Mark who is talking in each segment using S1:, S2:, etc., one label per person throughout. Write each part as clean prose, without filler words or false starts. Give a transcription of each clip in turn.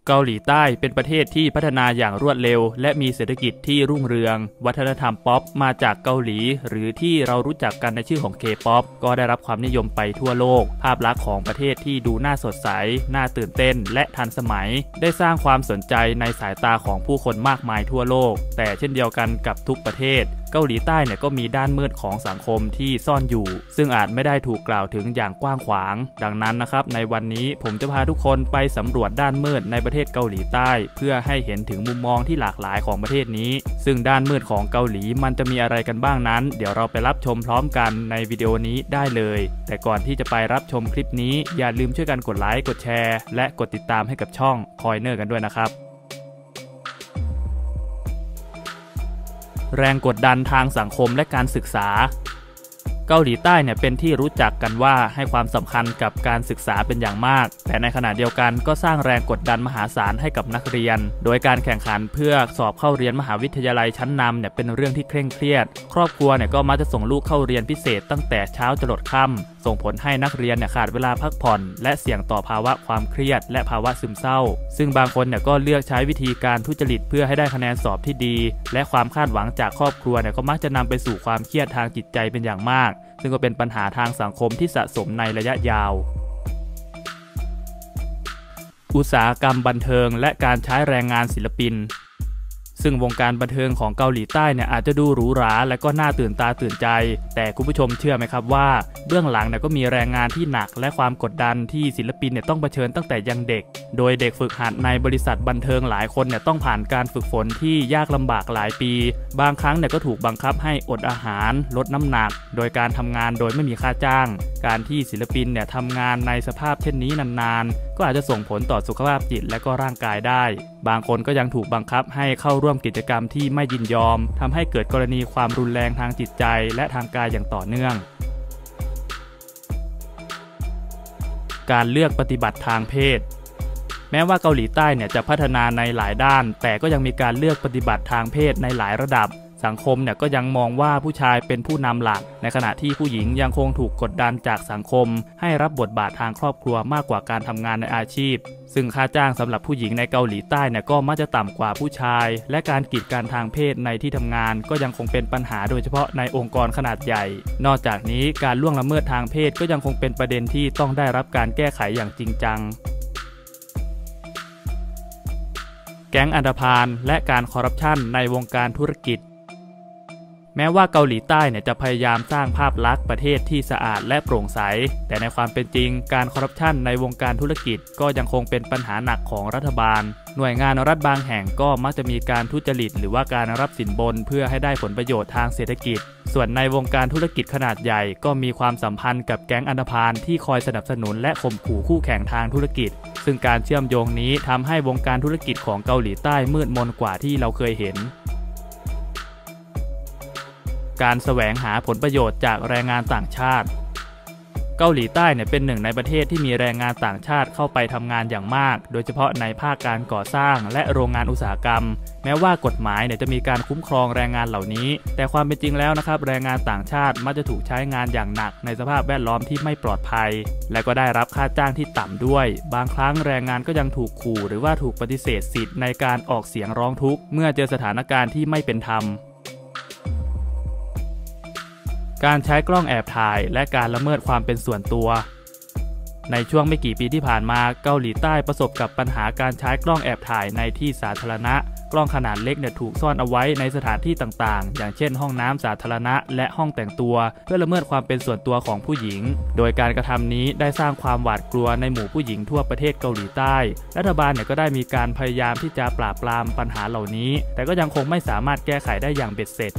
S1: เกาหลีใต้เป็นประเทศที่พัฒนาอย่างรวดเร็วและมีเศรษฐกิจที่รุ่งเรืองวัฒนธรรมป๊อปมาจากเกาหลีหรือที่เรารู้จักกันในชื่อของ K-POP ก็ได้รับความนิยมไปทั่วโลกภาพลักษณ์ของประเทศที่ดูน่าสดใสน่าตื่นเต้นและทันสมัยได้สร้างความสนใจในสายตาของผู้คนมากมายทั่วโลกแต่เช่นเดียวกันกับทุกประเทศเกาหลีใต้เนี่ยก็มีด้านมืดของสังคมที่ซ่อนอยู่ซึ่งอาจไม่ได้ถูกกล่าวถึงอย่างกว้างขวางดังนั้นนะครับในวันนี้ผมจะพาทุกคนไปสำรวจด้านมืดในประเทศเกาหลีใต้เพื่อให้เห็นถึงมุมมองที่หลากหลายของประเทศนี้ซึ่งด้านมืดของเกาหลีมันจะมีอะไรกันบ้างนั้นเดี๋ยวเราไปรับชมพร้อมกันในวิดีโอนี้ได้เลยแต่ก่อนที่จะไปรับชมคลิปนี้อย่าลืมช่วยกันกดไลค์กดแชร์และกดติดตามให้กับช่องคอยเนอร์กันด้วยนะครับแรงกดดันทางสังคมและการศึกษาเกาหลีใต้เนี่ยเป็นที่รู้จักกันว่าให้ความสำคัญกับการศึกษาเป็นอย่างมากแต่ในขณะเดียวกันก็สร้างแรงกดดันมหาศาลให้กับนักเรียนโดยการแข่งขันเพื่อสอบเข้าเรียนมหาวิทยาลัยชั้นนำเนี่ยเป็นเรื่องที่เคร่งเครียดครอบครัวเนี่ยก็มักจะส่งลูกเข้าเรียนพิเศษตั้งแต่เช้าจรดค่ำส่งผลให้นักเรียนเนี่ยขาดเวลาพักผ่อนและเสี่ยงต่อภาวะความเครียดและภาวะซึมเศร้าซึ่งบางคนเนี่ยก็เลือกใช้วิธีการทุจริตเพื่อให้ได้คะแนนสอบที่ดีและความคาดหวังจากครอบครัวเนี่ยก็มักจะนำไปสู่ความเครียดทางจิตใจเป็นอย่างมากซึ่งก็เป็นปัญหาทางสังคมที่สะสมในระยะยาวอุตสาหกรรมบันเทิงและการใช้แรงงานศิลปินซึ่งวงการบันเทิงของเกาหลีใต้เนี่ยอาจจะดูหรูหราและก็น่าตื่นตาตื่นใจแต่คุณผู้ชมเชื่อไหมครับว่าเบื้องหลังเนี่ยก็มีแรงงานที่หนักและความกดดันที่ศิลปินเนี่ยต้องเผชิญตั้งแต่ยังเด็กโดยเด็กฝึกหัดในบริษัทบันเทิงหลายคนเนี่ยต้องผ่านการฝึกฝนที่ยากลำบากหลายปีบางครั้งเนี่ยก็ถูกบังคับให้อดอาหารลดน้ำหนักโดยการทำงานโดยไม่มีค่าจ้างการที่ศิลปินเนี่ยทำงานในสภาพเช่นนี้นานๆก็อาจจะส่งผลต่อสุขภาพจิตและก็ร่างกายได้บางคนก็ยังถูกบังคับให้เข้าร่วมกิจกรรมที่ไม่ยินยอมทำให้เกิดกรณีความรุนแรงทางจิตใจและทางกายอย่างต่อเนื่องการเลือกปฏิบัติทางเพศแม้ว่าเกาหลีใต้เนี่ยจะพัฒนาในหลายด้านแต่ก็ยังมีการเลือกปฏิบัติทางเพศในหลายระดับสังคมเนี่ยก็ยังมองว่าผู้ชายเป็นผู้นำหลักในขณะที่ผู้หญิงยังคงถูกกดดันจากสังคมให้รับบทบาททางครอบครัวมากกว่าการทำงานในอาชีพซึ่งค่าจ้างสำหรับผู้หญิงในเกาหลีใต้เนี่ยก็มักจะต่ำกว่าผู้ชายและการกีดกันทางเพศในที่ทำงานก็ยังคงเป็นปัญหาโดยเฉพาะในองค์กรขนาดใหญ่นอกจากนี้การล่วงละเมิดทางเพศก็ยังคงเป็นประเด็นที่ต้องได้รับการแก้ไขอย่างจริงจังแก๊งอันธพาลและการคอร์รัปชันในวงการธุรกิจแม้ว่าเกาหลีใต้เนี่ยจะพยายามสร้างภาพลักษณ์ประเทศที่สะอาดและโปร่งใสแต่ในความเป็นจริงการคอร์รัปชันในวงการธุรกิจก็ยังคงเป็นปัญหาหนักของรัฐบาลหน่วยงานรัฐบางแห่งก็มักจะมีการทุจริตหรือว่าการรับสินบนเพื่อให้ได้ผลประโยชน์ทางเศรษฐกิจส่วนในวงการธุรกิจขนาดใหญ่ก็มีความสัมพันธ์กับแก๊งอันธพาลที่คอยสนับสนุนและข่มขู่คู่แข่งทางธุรกิจซึ่งการเชื่อมโยงนี้ทำให้วงการธุรกิจของเกาหลีใต้มืดมนกว่าที่เราเคยเห็นการแสวงหาผลประโยชน์จากแรงงานต่างชาติเกาหลีใต้เนี่ยเป็นหนึ่งในประเทศที่มีแรงงานต่างชาติเข้าไปทำงานอย่างมากโดยเฉพาะในภาคการก่อสร้างและโรงงานอุตสาหกรรมแม้ว่ากฎหมายเนี่ยจะมีการคุ้มครองแรงงานเหล่านี้แต่ความเป็นจริงแล้วนะครับแรงงานต่างชาติมักจะถูกใช้งานอย่างหนักในสภาพแวดล้อมที่ไม่ปลอดภัยและก็ได้รับค่าจ้างที่ต่ำด้วยบางครั้งแรงงานก็ยังถูกขู่หรือว่าถูกปฏิเสธสิทธิ์ในการออกเสียงร้องทุกข์เมื่อเจอสถานการณ์ที่ไม่เป็นธรรมการใช้กล้องแอบถ่ายและการละเมิดความเป็นส่วนตัวในช่วงไม่กี่ปีที่ผ่านมาเกาหลีใต้ประสบกับปัญหาการใช้กล้องแอบถ่ายในที่สาธารณะกล้องขนาดเล็กเนี่ยถูกซ่อนเอาไว้ในสถานที่ต่างๆอย่างเช่นห้องน้ำสาธารณะและห้องแต่งตัวเพื่อละเมิดความเป็นส่วนตัวของผู้หญิงโดยการกระทำนี้ได้สร้างความหวาดกลัวในหมู่ผู้หญิงทั่วประเทศเกาหลีใต้รัฐบาลเนี่ยก็ได้มีการพยายามที่จะปราบปรามปัญหาเหล่านี้แต่ก็ยังคงไม่สามารถแก้ไขได้อย่างเบ็ดเสร็จ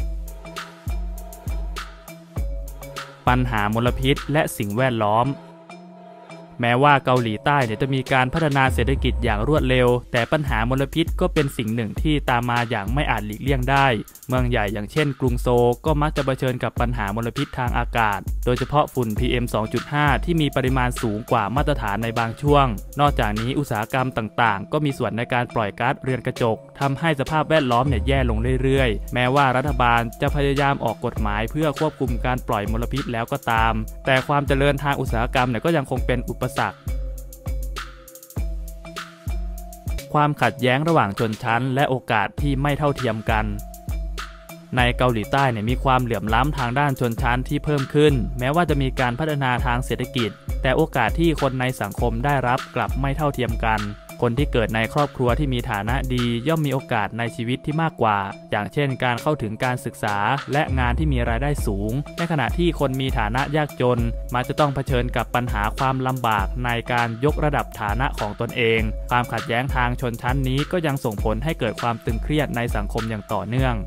S1: ปัญหามลพิษและสิ่งแวดล้อมแม้ว่าเกาหลีใต้จะมีการพัฒนาเศรษฐกิจอย่างรวดเร็วแต่ปัญหามลพิษก็เป็นสิ่งหนึ่งที่ตามมาอย่างไม่อาจหลีกเลี่ยงได้เมืองใหญ่อย่างเช่นกรุงโซลก็มักจะเผชิญกับปัญหามลพิษทางอากาศโดยเฉพาะฝุ่น PM 2.5 ที่มีปริมาณสูงกว่ามาตรฐานในบางช่วงนอกจากนี้อุตสาหกรรมต่างๆก็มีส่วนในการปล่อยก๊าซเรือนกระจกทำให้สภาพแวดล้อมแย่ลงเรื่อยๆแม้ว่ารัฐบาลจะพยายามออกกฎหมายเพื่อควบคุมการปล่อยมลพิษแล้วก็ตามแต่ความเจริญทางอุตสาหกรรมก็ยังคงเป็นอุปสรรคความขัดแย้งระหว่างชนชั้นและโอกาสที่ไม่เท่าเทียมกันในเกาหลีใต้มีความเหลื่อมล้ำทางด้านชนชั้นที่เพิ่มขึ้นแม้ว่าจะมีการพัฒนาทางเศรษฐกิจแต่โอกาสที่คนในสังคมได้รับกลับไม่เท่าเทียมกันคนที่เกิดในครอบครัวที่มีฐานะดีย่อมมีโอกาสในชีวิตที่มากกว่าอย่างเช่นการเข้าถึงการศึกษาและงานที่มีรายได้สูงในขณะที่คนมีฐานะยากจนมักจะต้องเผชิญกับปัญหาความลำบากในการยกระดับฐานะของตนเองความขัดแย้งทางชนชั้นนี้ก็ยังส่งผลให้เกิดความตึงเครียดในสังคมอย่างต่อเนื่อง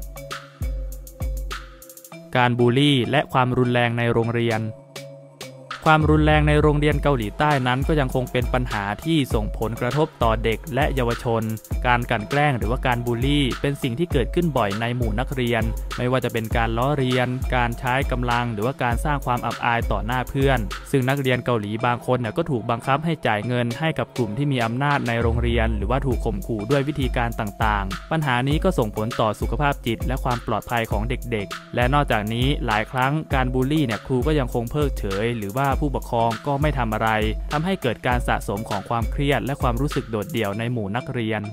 S1: การบูลลี่และความรุนแรงในโรงเรียนความรุนแรงในโรงเรียนเกาหลีใต้นั้นก็ยังคงเป็นปัญหาที่ส่งผลกระทบต่อเด็กและเยาวชนการกลั่นแกล้งหรือว่าการบูลลี่เป็นสิ่งที่เกิดขึ้นบ่อยในหมู่นักเรียนไม่ว่าจะเป็นการล้อเลียนการใช้กำลังหรือว่าการสร้างความอับอายต่อหน้าเพื่อนซึ่งนักเรียนเกาหลีบางคนก็ถูกบังคับให้จ่ายเงินให้กับกลุ่มที่มีอำนาจในโรงเรียนหรือว่าถูกข่มขู่ด้วยวิธีการต่างๆปัญหานี้ก็ส่งผลต่อสุขภาพจิตและความปลอดภัยของเด็กๆและนอกจากนี้หลายครั้งการบูลลี่ครูก็ยังคงเพิกเฉยหรือว่าผู้ปกครองก็ไม่ทำอะไรทำให้เกิดการสะสมของความเครียดและความรู้สึกโดดเดี่ยวในหมู่นักเรียน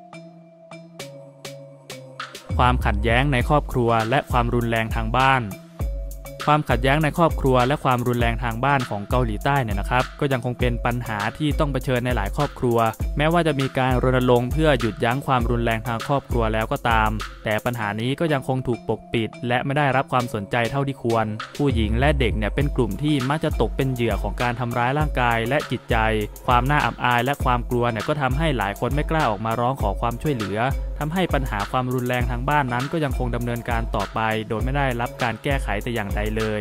S1: ความขัดแย้งในครอบครัวและความรุนแรงทางบ้านความขัดแย้งในครอบครัวและความรุนแรงทางบ้านของเกาหลีใต้นะครับก็ยังคงเป็นปัญหาที่ต้องเผชิญในหลายครอบครัวแม้ว่าจะมีการรณรงค์เพื่อหยุดยั้งความรุนแรงทางครอบครัวแล้วก็ตามแต่ปัญหานี้ก็ยังคงถูกปกปิดและไม่ได้รับความสนใจเท่าที่ควรผู้หญิงและเด็กเป็นกลุ่มที่มักจะตกเป็นเหยื่อของการทำร้ายร่างกายและจิตใจความน่าอับอายและความกลัวก็ทำให้หลายคนไม่กล้าออกมาร้องขอความช่วยเหลือทำให้ปัญหาความรุนแรงทางบ้านนั้นก็ยังคงดำเนินการต่อไปโดยไม่ได้รับการแก้ไขแต่อย่างใดเลย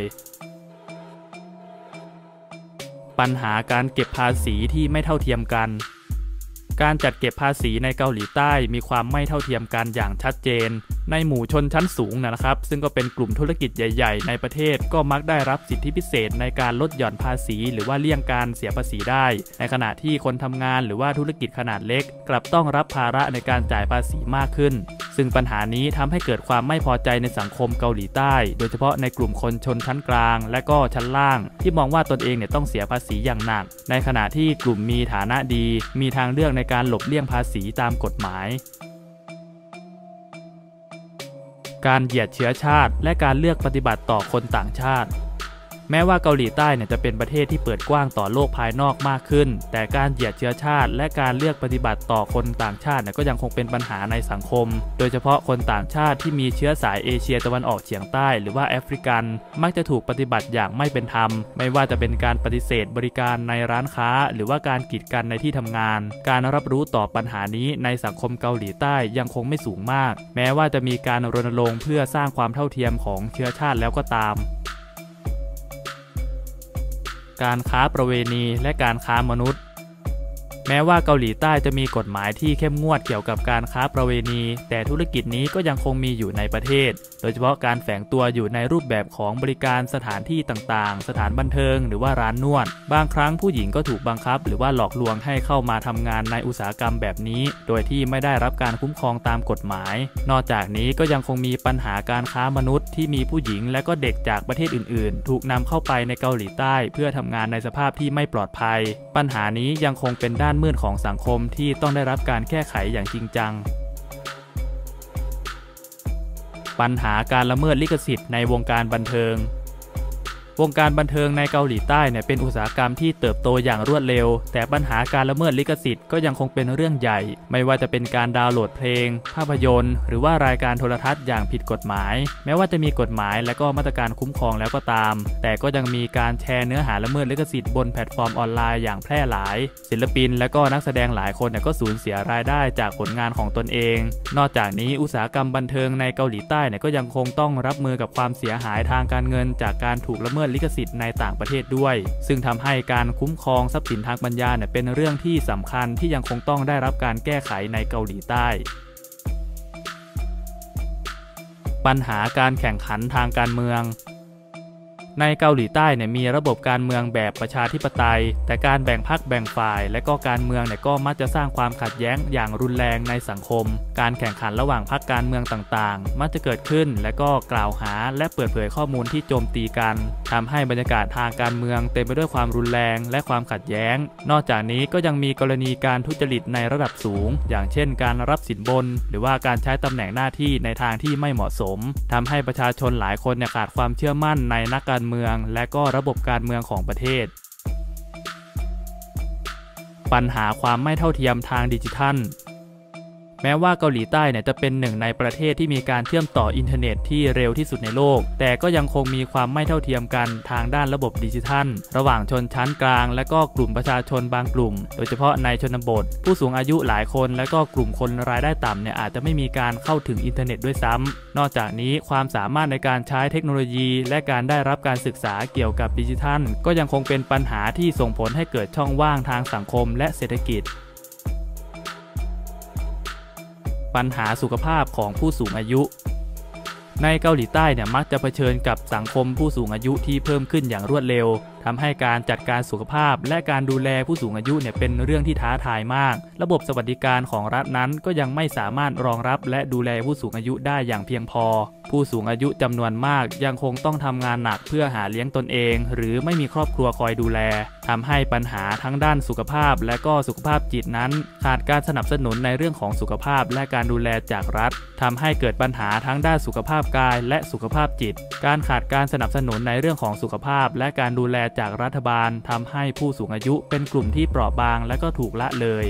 S1: ปัญหาการเก็บภาษีที่ไม่เท่าเทียมกันการจัดเก็บภาษีในเกาหลีใต้มีความไม่เท่าเทียมกันอย่างชัดเจนในหมู่ชนชั้นสูงนะครับซึ่งก็เป็นกลุ่มธุรกิจใหญ่ๆในประเทศก็มักได้รับสิทธิพิเศษในการลดหย่อนภาษีหรือว่าเลี่ยงการเสียภาษีได้ในขณะที่คนทำงานหรือว่าธุรกิจขนาดเล็กกลับต้องรับภาระในการจ่ายภาษีมากขึ้นซึ่งปัญหานี้ทำให้เกิดความไม่พอใจในสังคมเกาหลีใต้โดยเฉพาะในกลุ่มคนชนชั้นกลางและก็ชั้นล่างที่มองว่าตนเองต้องเสียภาษีอย่างหนักในขณะที่กลุ่มมีฐานะดีมีทางเลือกในการหลบเลี่ยงภาษีตามกฎหมายการเหยียดเชื้อชาติและการเลือกปฏิบัติต่อคนต่างชาติแม้ว่าเกาหลีใต้จะเป็นประเทศที่เปิดกว้างต่อโลกภายนอกมากขึ้นแต่การเหยียดเชื้อชาติและการเลือกปฏิบัติต่อคนต่างชาติก็ยังคงเป็นปัญหาในสังคมโดยเฉพาะคนต่างชาติที่มีเชื้อสายเอเชียตะวันออกเฉียงใต้หรือว่าแอฟริกันมักจะถูกปฏิบัติอย่างไม่เป็นธรรมไม่ว่าจะเป็นการปฏิเสธบริการในร้านค้าหรือว่าการกีดกันในที่ทำงานการรับรู้ต่อปัญหานี้ในสังคมเกาหลีใต้ยังคงไม่สูงมากแม้ว่าจะมีการรณรงค์เพื่อสร้างความเท่าเทียมของเชื้อชาติแล้วก็ตามการค้าประเวณีและการค้ามนุษย์แม้ว่าเกาหลีใต้จะมีกฎหมายที่เข้มงวดเกี่ยวกับการค้าประเวณีแต่ธุรกิจนี้ก็ยังคงมีอยู่ในประเทศโดยเฉพาะการแฝงตัวอยู่ในรูปแบบของบริการสถานที่ต่างๆสถานบันเทิงหรือว่าร้านนวดบางครั้งผู้หญิงก็ถูกบังคับหรือว่าหลอกลวงให้เข้ามาทำงานในอุตสาหกรรมแบบนี้โดยที่ไม่ได้รับการคุ้มครองตามกฎหมายนอกจากนี้ก็ยังคงมีปัญหาการค้ามนุษย์ที่มีผู้หญิงและก็เด็กจากประเทศอื่นๆถูกนำเข้าไปในเกาหลีใต้เพื่อทำงานในสภาพที่ไม่ปลอดภัยปัญหานี้ยังคงเป็นด้านมืดของสังคมที่ต้องได้รับการแก้ไขอย่างจริงจังปัญหาการละเมิดลิขสิทธิ์ในวงการบันเทิงวงการบันเทิงในเกาหลีใต้เป็นอุตสาหกรรมที่เติบโตอย่างรวดเร็วแต่ปัญหาการละเมิดลิขสิทธิ์ก็ยังคงเป็นเรื่องใหญ่ไม่ว่าจะเป็นการดาวน์โหลดเพลงภาพยนตร์หรือว่ารายการโทรทัศน์อย่างผิดกฎหมายแม้ว่าจะมีกฎหมายและก็มาตรการคุ้มครองแล้วก็ตามแต่ก็ยังมีการแชร์เนื้อหาละเมิดลิขสิทธิ์บนแพลตฟอร์มออนไลน์อย่างแพร่หลายศิลปินและก็นักแสดงหลายคนก็สูญเสียรายได้จากผลงานของตนเองนอกจากนี้อุตสาหกรรมบันเทิงในเกาหลีใต้ก็ยังคงต้องรับมือกับความเสียหายทางการเงินจากการถูกละเมิดลิขสิทธิ์ในต่างประเทศด้วยซึ่งทำให้การคุ้มครองทรัพย์สินทางปัญญาเป็นเรื่องที่สำคัญที่ยังคงต้องได้รับการแก้ไขในเกาหลีใต้ปัญหาการแข่งขันทางการเมืองในเกาหลีใต้เนี่ยมีระบบการเมืองแบบประชาธิปไตยแต่การแบ่งพรรคแบ่งฝ่ายและก็การเมืองเนี่ยก็มักจะสร้างความขัดแย้งอย่างรุนแรงในสังคมการแข่งขันระหว่างพรรคการเมืองต่างๆมักจะเกิดขึ้นและก็กล่าวหาและเปิดเผยข้อมูลที่โจมตีกันทำให้บรรยากาศทางการเมืองเต็มไปด้วยความรุนแรงและความขัดแย้งนอกจากนี้ก็ยังมีกรณีการทุจริตในระดับสูงอย่างเช่นการรับสินบนหรือว่าการใช้ตำแหน่งหน้าที่ในทางที่ไม่เหมาะสมทำให้ประชาชนหลายคนขาดความเชื่อมั่นในนักการเมืองและก็ระบบการเมืองของประเทศปัญหาความไม่เท่าเทียมทางดิจิทัลแม้ว่าเกาหลีใต้เนี่ยจะเป็นหนึ่งในประเทศที่มีการเชื่อมต่ออินเทอร์เน็ตที่เร็วที่สุดในโลกแต่ก็ยังคงมีความไม่เท่าเทียมกันทางด้านระบบดิจิทัลระหว่างชนชั้นกลางและก็กลุ่มประชาชนบางกลุ่มโดยเฉพาะในชนบทผู้สูงอายุหลายคนและก็กลุ่มคนรายได้ต่ำเนี่ยอาจจะไม่มีการเข้าถึงอินเทอร์เน็ตด้วยซ้ำนอกจากนี้ความสามารถในการใช้เทคโนโลยีและการได้รับการศึกษาเกี่ยวกับดิจิทัลก็ยังคงเป็นปัญหาที่ส่งผลให้เกิดช่องว่างทางสังคมและเศรษฐกิจปัญหาสุขภาพของผู้สูงอายุในเกาหลีใต้เนี่ยมักจะเผชิญกับสังคมผู้สูงอายุที่เพิ่มขึ้นอย่างรวดเร็วทำให้การจัดการสุขภาพและการดูแลผู้สูงอายุเนี่ยเป็นเรื่องที่ท้าทายมากระบบสวัสดิการของรัฐนั้นก็ยังไม่สามารถรองรับและดูแลผู้สูงอายุได้อย่างเพียงพอผู้สูงอายุจำนวนมากยังคงต้องทำงานหนักเพื่อหาเลี้ยงตนเองหรือไม่มีครอบครัวคอยดูแลทำให้ปัญหาทั้งด้านสุขภาพและก็สุขภาพจิตนั้นขาดการสนับสนุนในเรื่องของสุขภาพและการดูแลจากรัฐทำให้เกิดปัญหาทั้งด้านสุขภาพกายและสุขภาพจิตการขาดการสนับสนุนในเรื่องของสุขภาพและการดูแลจากรัฐบาลทำให้ผู้สูงอายุเป็นกลุ่มที่เปราะบางและก็ถูกละเลย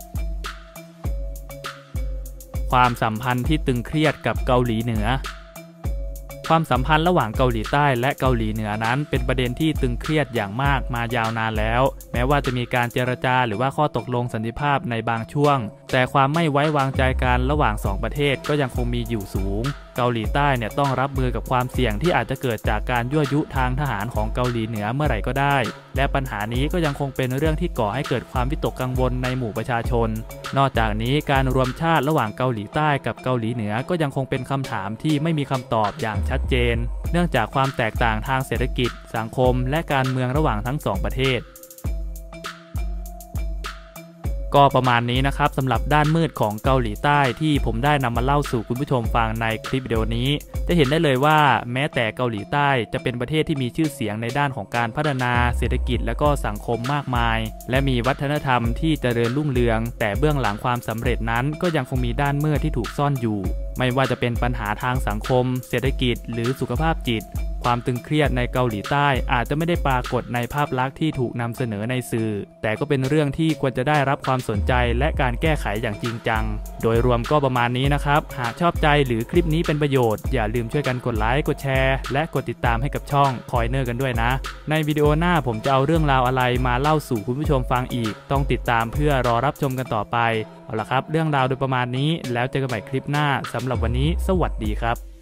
S1: ความสัมพันธ์ที่ตึงเครียดกับเกาหลีเหนือความสัมพันธ์ระหว่างเกาหลีใต้และเกาหลีเหนือนั้นเป็นประเด็นที่ตึงเครียดอย่างมากมายาวนานแล้วแม้ว่าจะมีการเจรจาหรือว่าข้อตกลงสันติภาพในบางช่วงแต่ความไม่ไว้วางใจกันระหว่าง2ประเทศก็ยังคงมีอยู่สูงเกาหลีใต้เนี่ยต้องรับมือกับความเสี่ยงที่อาจจะเกิดจากการยั่วยุทางทหารของเกาหลีเหนือเมื่อไหร่ก็ได้และปัญหานี้ก็ยังคงเป็นเรื่องที่ก่อให้เกิดความวิตกกังวลในหมู่ประชาชนนอกจากนี้การรวมชาติระหว่างเกาหลีใต้กับเกาหลีเหนือก็ยังคงเป็นคำถามที่ไม่มีคำตอบอย่างชัดเจนเนื่องจากความแตกต่างทางเศรษฐกิจสังคมและการเมืองระหว่างทั้ง2ประเทศก็ประมาณนี้นะครับสำหรับด้านมืดของเกาหลีใต้ที่ผมได้นำมาเล่าสู่คุณผู้ชมฟังในคลิปวิดีโอนี้จะเห็นได้เลยว่าแม้แต่เกาหลีใต้จะเป็นประเทศที่มีชื่อเสียงในด้านของการพัฒนาเศรษฐกิจและก็สังคมมากมายและมีวัฒนธรรมที่เจริญรุ่งเรืองแต่เบื้องหลังความสำเร็จนั้นก็ยังคงมีด้านมืดที่ถูกซ่อนอยู่ไม่ว่าจะเป็นปัญหาทางสังคมเศรษฐกิจหรือสุขภาพจิตความตึงเครียดในเกาหลีใต้อาจจะไม่ได้ปรากฏในภาพลักษณ์ที่ถูกนำเสนอในสื่อแต่ก็เป็นเรื่องที่ควรจะได้รับความสนใจและการแก้ไขอย่างจริงจังโดยรวมก็ประมาณนี้นะครับหากชอบใจหรือคลิปนี้เป็นประโยชน์อย่าลืมช่วยกันกดไลค์กดแชร์และกดติดตามให้กับช่องคอยเนอร์กันด้วยนะในวิดีโอหน้าผมจะเอาเรื่องราวอะไรมาเล่าสู่คุณผู้ชมฟังอีกต้องติดตามเพื่อรอรับชมกันต่อไปเอาล่ะครับเรื่องราวโดยประมาณนี้แล้วเจอกันใหม่คลิปหน้าสำหรับวันนี้สวัสดีครับ